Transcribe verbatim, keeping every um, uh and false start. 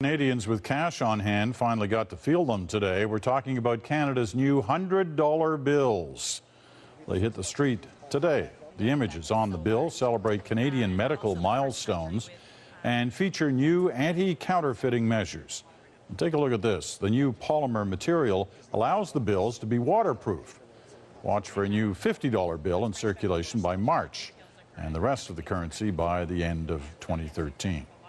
Canadians with cash on hand finally got to feel them today. We're talking about Canada's new one hundred dollar bills. They hit the street today. The images on the bill celebrate Canadian medical milestones and feature new anti-counterfeiting measures. And take a look at this. The new polymer material allows the bills to be waterproof. Watch for a new fifty dollar bill in circulation by March, and the rest of the currency by the end of twenty thirteen.